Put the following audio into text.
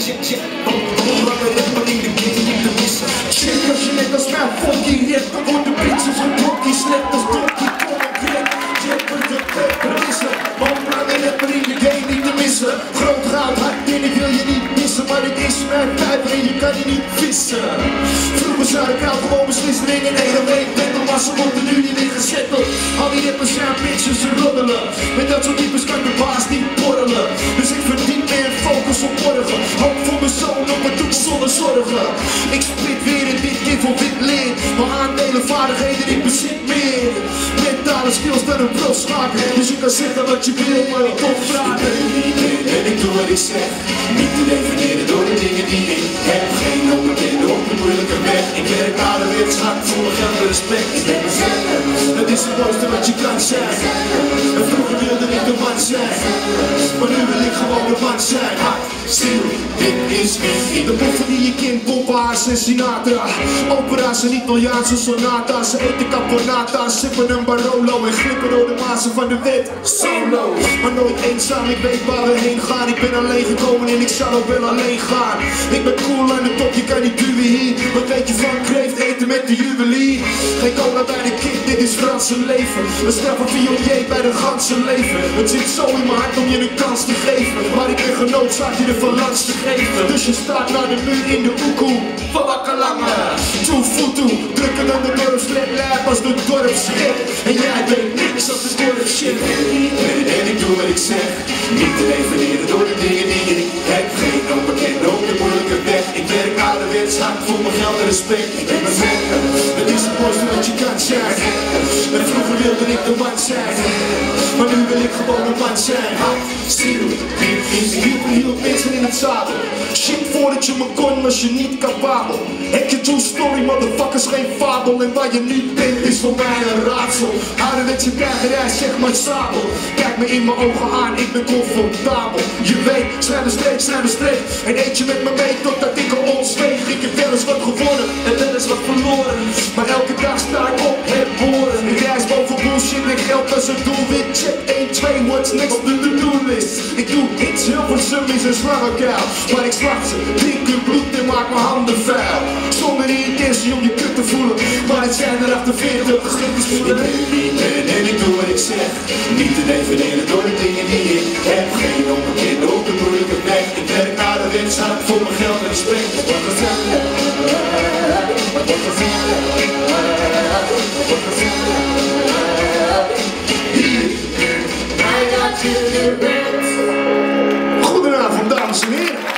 check. Lange rapper in de game niet te missen. Check als je net als mij funky rap, dan wordt de bitch als een donkey slecht als donkey kom en crack. Check met de pepper missen. Lange rapper in de game niet te missen. Groot goud, hard binnen wil je niet missen, maar dit is mijn pijper en je kan je niet vissen. Vroeger zou ik nou gewoon beslissen in een hele week battle, maar ze worden nu niet meer gezetteld. Al die rappers zijn bitches, ze roddelen. Met dat soort types kan de baas niet borrelen. Dus ik verdien meer focus op morgen. Hoop voor mijn zoon op het doek zonder zorgen. Ik split weer en dit keer voor wit leer. Mijn aandelen, vaardigheden, ik bezit meer. Mentale skills dan een pro-schaker. Dus je kan zeggen wat je wil, maar ik kom vragen. En ik doe wat ik zeg. Niet te definiëren door de dingen die ik heb. Geen onbekende op de moeilijke weg. Ik werk ouderwets hard voor mijn geld en respect. Ik ben mezelf. Het is het mooiste wat je kan zijn. En vroeger wilde ik de man zijn. Maar nu wil ik gewoon de man zijn. Hard, stil, dit is wie. De boffen die je kent, Bomba's en Sinatra. Opera's en Italiaanse sonata's. Ze eten caponata's, sippen een Barolo en glippen door de mazen van de wet. Solo, maar nooit eenzaam, ik weet waar we heen gaan. Ik ben alleen gekomen en ik zal ook wel alleen gaan. Ik ben cool aan de top, je kan niet duwen hier. Wat weet je van kreeft eten met de juwelier? Geen cola bij de kip, dit is Franse leven. We straffen violier bij de ganse leven. Het zit zo in mijn hart om je een kans te geven. Maar ik ben genoodzaakt je de balans te geven. Dus je staat naar de muur in de oekoe van Wakkerlange. Toevoetu, drukken aan de dorpsledlijp als de dorpsgek. En jij weet niks als de dorpsshit. En ik doe wat ik zeg. Niet te eveneren door de dingen die ik heb. Geen onbekende op de moeilijke weg. Ik werk ouderwets hard voor mijn geld en respect. Ik ben mezelf. Het is het mooiste wat je kan zijn. En vroeger wilde ik de man zijn. Maar nu wil ik gewoon een man zijn. Stil, hielp mensen in het zadel. Shit voordat je me kon was je niet capabel. Heb je true story, motherfuckers, geen fabel. En waar je nu bent is voor mij een raadsel. Ouderwetse krijgerij, zeg maar sabel. Kijk me in mijn ogen aan, ik ben comfortabel. Je weet, schrijf een streep. En eet je met me mee totdat ik er ons weeg. Ik heb wel eens wat gewonnen en wel eens wat verloren. Maar elke dag sta ik op het boren. Ik reis boven bullshit en geld als een doelwit. Check 1, 2, what's next op de to-do list. Ik doe iets heel voor summies en slangenkuil. Maar ik slacht ze, drink hun bloed en maak mijn handen vuil. Zonder die intentie om je kut te voelen. Maar het zijn er 48 stukjes voelen. Ik ben wie ik ben en ik doe wat ik zeg. Niet te definiëren door de dingen die ik heb. Geen onbekende op de moeilijke weg. Ik werk ouderwets hard voor mijn geld en respect. Wat gezellig. Wat gezellig. Wat gezellig. Hier. I got you the best. Goedenavond, dames en heren.